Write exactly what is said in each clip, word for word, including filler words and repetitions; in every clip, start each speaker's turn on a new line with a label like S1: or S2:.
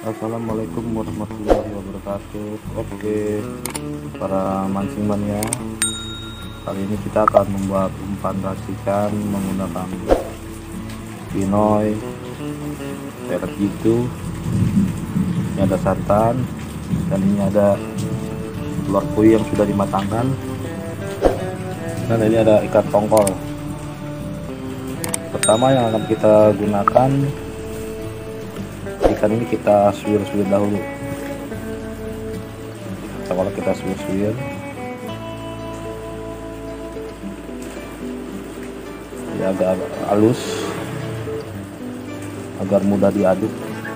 S1: Assalamualaikum warahmatullahi wabarakatuh. Oke, para mancing mania, kali ini kita akan membuat umpan racikan menggunakan pinoy, pelet gitu. Ini ada santan dan ini ada telur puyuh yang sudah dimatangkan, dan ini ada ikan tongkol. Pertama yang akan kita gunakan, ikan ini kita suwir-suwir dahulu. Kalau kita suwir-suwir, ya agak halus agar mudah diaduk.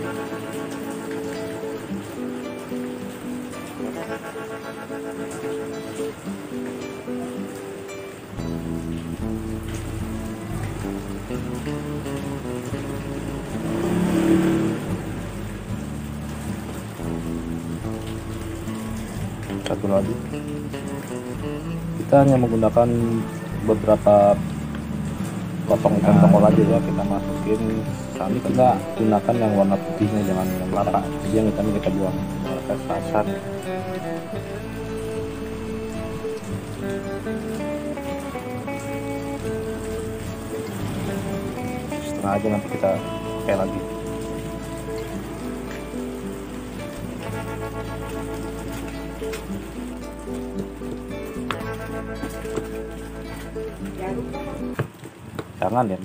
S1: Satu lagi, kita hanya menggunakan beberapa potong ikan tongkol aja ya, kita masukin. Kali kita gunakan yang warna putihnya, jangan yang merah. Jadi yang ikan kita buang ke sasar. Setengah aja, nanti kita pakai lagi. Jangan ya.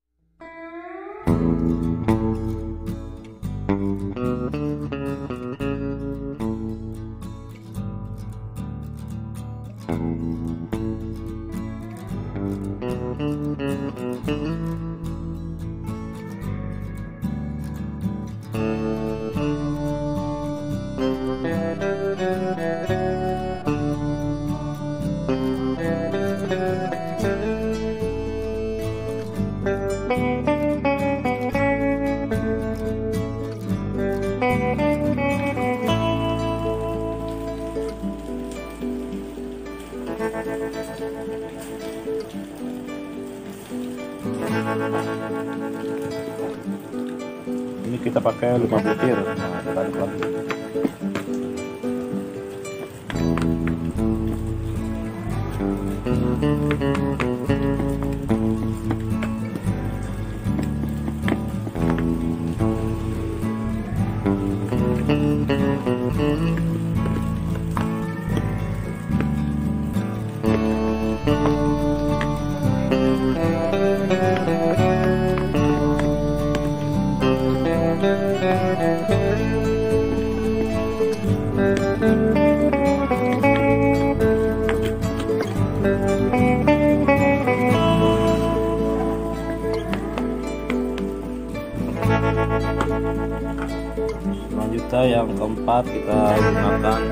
S1: Ini kita pakai lima butir. Nah, kita aduk lagi. Selanjutnya yang keempat, kita gunakan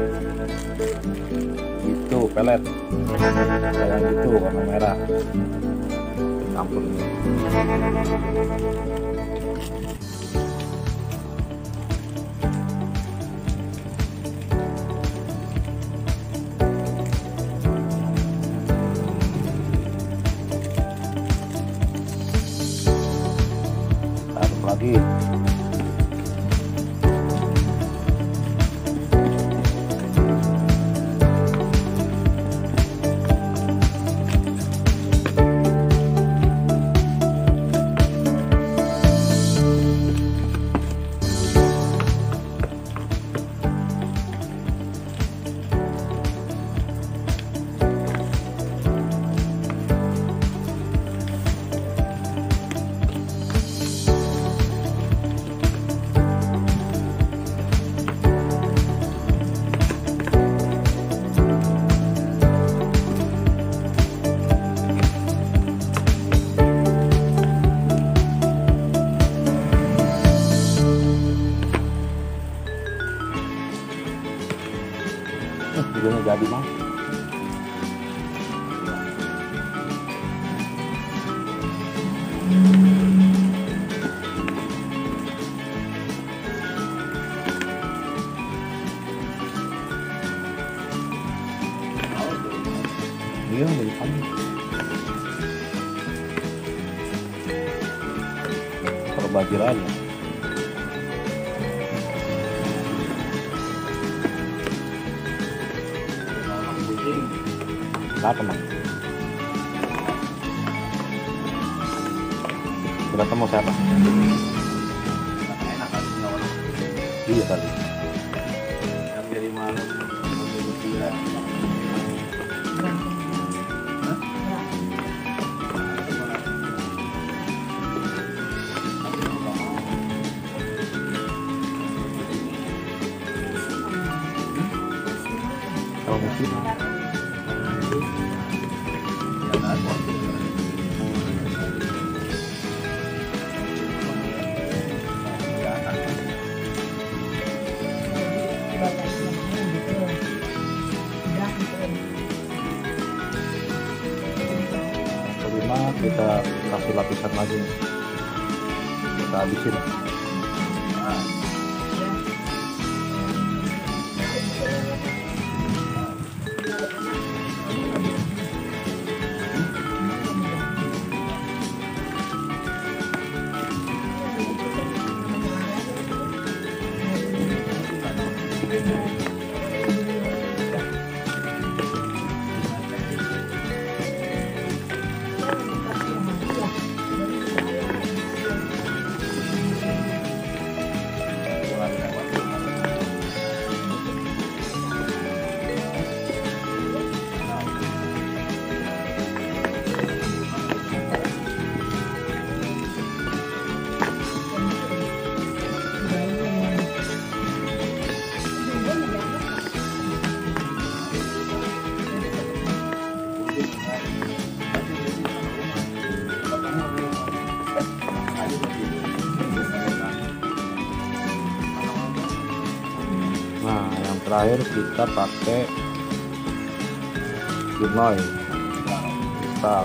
S1: itu pelet kayak gitu, warna merah, campur. Aduk lagi. Videonya jadi mah. Iya, dari kami. Perbajirannya. Kenapa Mang? Sudah temu siapa?
S2: Enak kan ngawal.
S1: Iya kali.
S2: Yang dari malam menuju dia.
S1: Kalau musik kelima kita kasih lapisan lagi nih. Kita habisin. Nah, yang terakhir kita pakai Pinoy kristal.